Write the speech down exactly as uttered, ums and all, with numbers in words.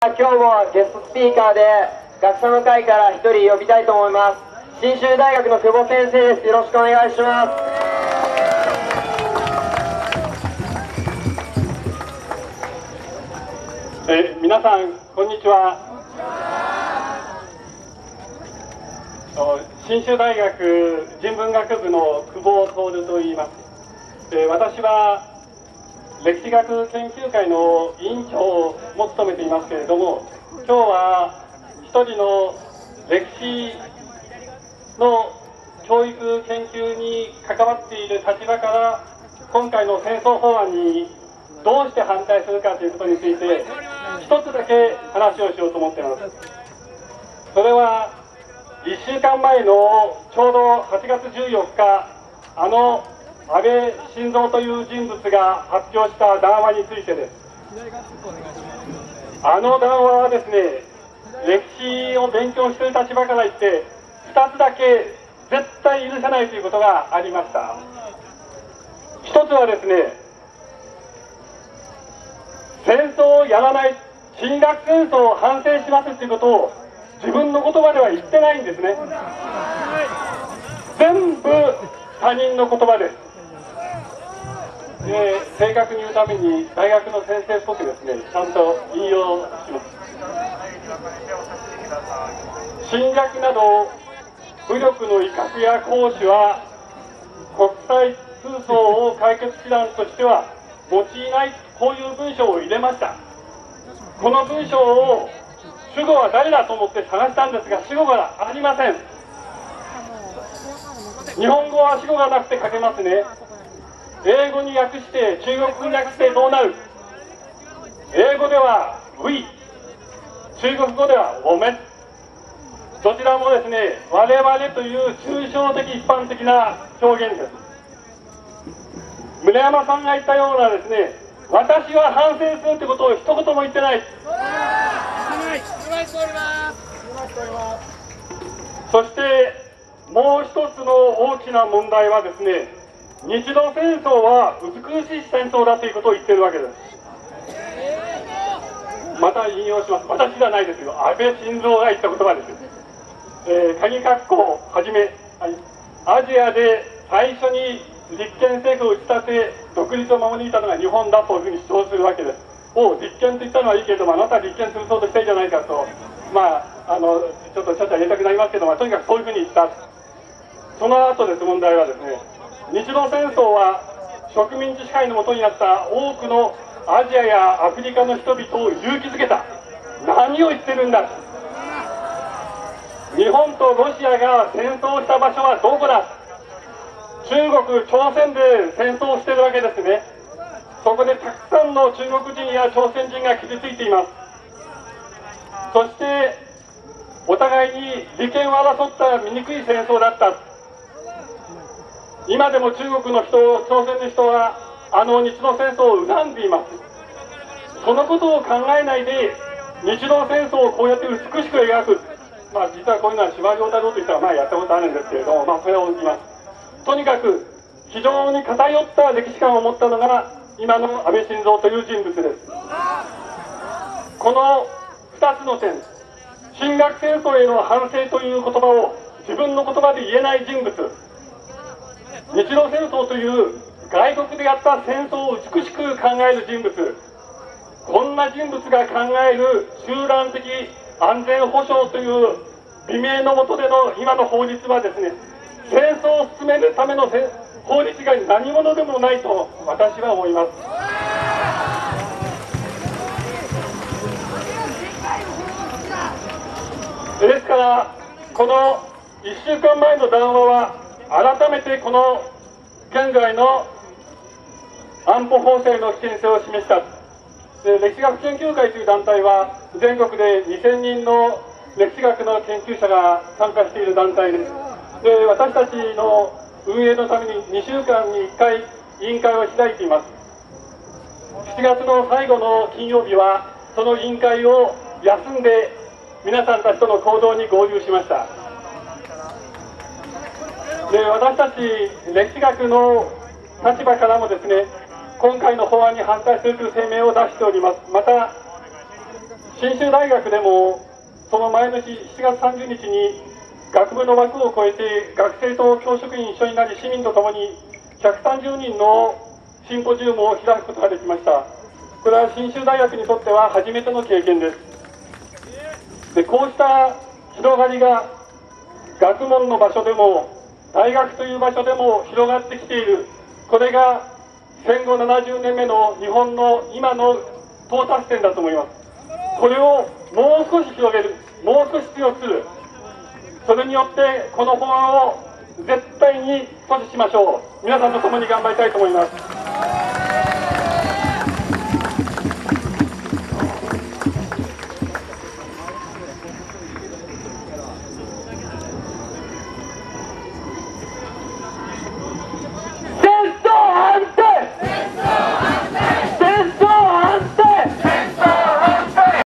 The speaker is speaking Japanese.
今日もゲストスピーカーで学者の会からひとり呼びたいと思います。信州大学の久保先生です。よろしくお願いします。 え皆さんこんにちは。信州大学人文学部の久保徹と言います。え私は歴史学研究会の委員長も務めていますけれども、今日は一人の歴史の教育研究に関わっている立場から今回の戦争法案にどうして反対するかということについて一つだけ話をしようと思っています。それはいっしゅうかんまえのちょうどはちがつじゅうよっか、あの安倍晋三という人物が発表した談話についてです。あの談話はですね、歴史を勉強している立場から言ってふたつだけ絶対許せないということがありました。ひとつはですね、戦争をやらない、侵略戦争を反省しますということを自分の言葉では言ってないんですね。全部他人の言葉です。で、正確に言うために大学の先生っぽくですね、ちゃんと引用します。侵略など武力の威嚇や行使は国際紛争を解決手段としては用いない、こういう文章を入れました。この文章を主語は誰だと思って探したんですが、主語がありません。日本語は主語がなくて書けますね。英語に訳して中国語に訳してどうなる。英語では We、 中国語では我们、どちらもですね、我々という抽象的一般的な表現です。村山さんが言ったようなですね、私は反省するということを一言も言ってない。そしてもう一つの大きな問題はですね、日露戦争は美しい戦争だということを言っているわけです。また引用します。私じゃないですよ、安倍晋三が言った言葉です。えー、鍵括弧はじめ、はい、アジアで最初に立憲政府を打ち立て独立を守り抜いたのが日本だというふうに主張するわけです。を立憲と言ったのはいいけれども、あなたは立憲するそうとしたいじゃないかと、まああのちょっとちょっと言いたくなりますけども、とにかくそういうふうに言った。その後です。問題はですね、日露戦争は植民地支配の下にあった多くのアジアやアフリカの人々を勇気づけた。何を言ってるんだ。日本とロシアが戦争した場所はどこだ。中国、朝鮮で戦争をしているわけですね。そこでたくさんの中国人や朝鮮人が傷ついています。そしてお互いに利権を争った醜い戦争だった。今でも中国の人、朝鮮の人はあの日露戦争を恨んでいます。そのことを考えないで日露戦争をこうやって美しく描く、まあ実はこういうのは司馬遼太郎といったらまあやったことあるんですけれども、まあそれを置きます。とにかく非常に偏った歴史観を持ったのが今の安倍晋三という人物です。このふたつの点、侵略戦争への反省という言葉を自分の言葉で言えない人物、日露戦争という外国でやった戦争を美しく考える人物、こんな人物が考える集団的安全保障という美名の下での今の法律はですね、戦争を進めるための法律が何者でもないと私は思います。ですからこのいっしゅうかんまえの談話は改めてこの現在の安保法制の危険性を示した。で、歴史学研究会という団体は全国でにせんにんの歴史学の研究者が参加している団体です。で、私たちの運営のためににしゅうかんにいっかい委員会を開いています。しちがつの最後の金曜日はその委員会を休んで皆さんたちとの行動に合流しました。で、私たち歴史学の立場からもですね、今回の法案に反対するという声明を出しております。また信州大学でもその前の日しちがつさんじゅうにちに学部の枠を超えて学生と教職員一緒になり市民とともにひゃくさんじゅうにんのシンポジウムを開くことができました。これは信州大学にとっては初めての経験です。でこうした広がりが学問の場所でも大学という場所でも広がってきている。これが戦後ななじゅうねんめの日本の今の到達点だと思います。これをもう少し広げる、もう少し強くする、それによってこの法案を絶対に阻止しましょう。皆さんと共に頑張りたいと思います。